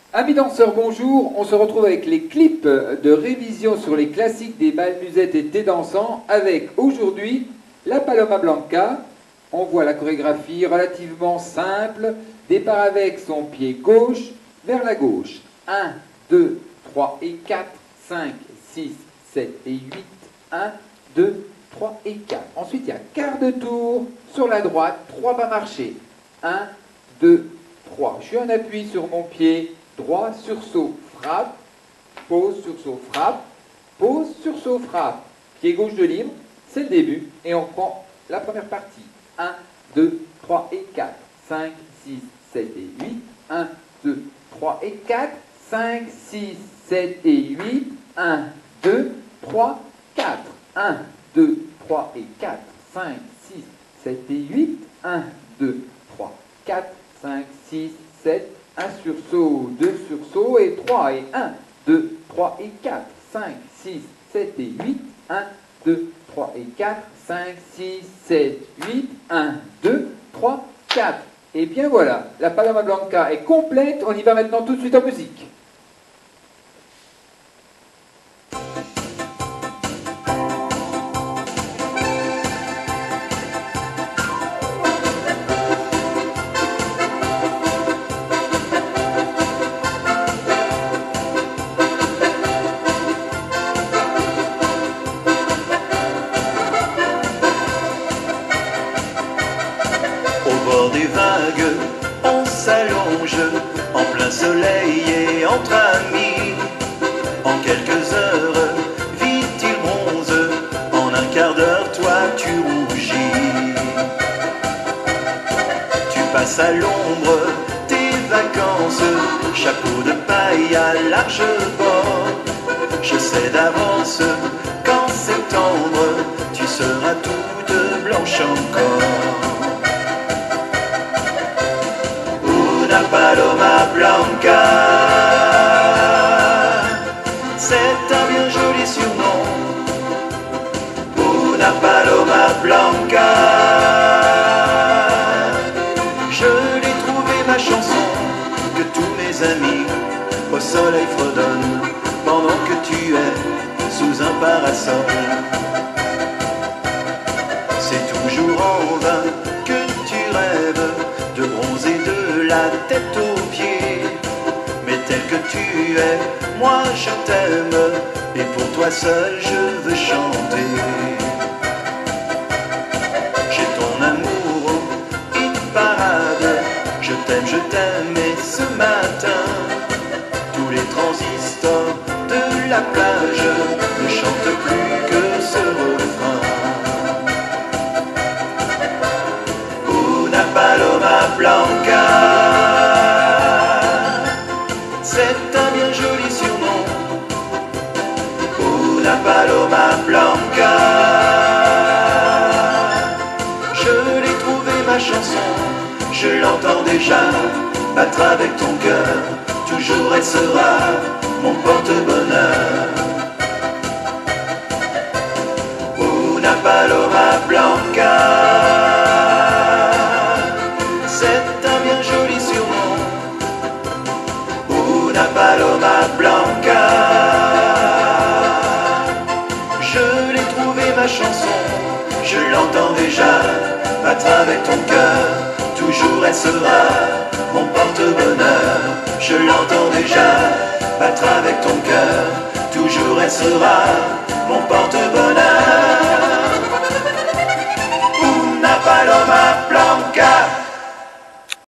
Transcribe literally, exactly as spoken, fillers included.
Amis danseurs, bonjour. On se retrouve avec les clips de révision sur les classiques des bals, musettes et thé dansants avec aujourd'hui la Paloma Blanca. On voit la chorégraphie relativement simple. Départ avec son pied gauche vers la gauche. un, deux, trois et quatre, cinq, six, sept et huit. un, deux, trois et quatre. Ensuite, il y a quart de tour sur la droite, trois pas marchés. un, deux, trois. Je suis en appui sur mon pied droit, sursaut, frappe, pause, sursaut, frappe, pause, sursaut, frappe. Pied gauche de libre, c'est le début. Et on prend la première partie. un, deux, trois et quatre. cinq, six, sept et huit. un, deux, trois et quatre. cinq, six, sept et huit. un, deux, trois, quatre. un, deux, trois et quatre. cinq, six, sept et huit. un, deux, trois, quatre. cinq, six, sept. un sursaut, deux sursauts et trois et un, deux, trois et quatre, cinq, six, sept et huit, un, deux, trois et quatre, cinq, six, sept, huit, un, deux, trois, quatre. Et bien voilà, la Paloma Blanca est complète, on y va maintenant tout de suite en musique. Au bord des vagues, on s'allonge, en plein soleil et entre amis. En quelques heures, vite il bronze, en un quart d'heure, toi tu rougis. Tu passes à l'ombre tes vacances, chapeau de paille à large bord. Je sais d'avance qu'en septembre, tu seras toute blanche encore. Paloma Blanca, c'est un bien joli surnom. Una Paloma Blanca, je l'ai trouvé ma chanson, que tous mes amis au soleil fredonnent, pendant que tu es sous un parasol. C'est toujours en vain que tu rêves de bronzer de la tête aux pieds. Mais tel que tu es, moi je t'aime, et pour toi seul je veux chanter. J'ai ton amour, hit parade, je t'aime, je t'aime, et ce matin, tous les transistors de la plage ne chantent plus que ce refrain. Una Paloma Blanca, c'est un bien joli surnom. Una Paloma Blanca, je l'ai trouvé ma chanson, je l'entends déjà battre avec ton cœur. Toujours elle sera mon porte-bonheur. Una Paloma Blanca, c'est un bien joli surnom. Una Paloma Blanca, je l'ai trouvé ma chanson, je l'entends déjà battre avec ton cœur. Toujours elle sera mon porte-bonheur. Je l'entends déjà battre avec ton cœur. Toujours elle sera mon porte-bonheur. Una Paloma Blanca.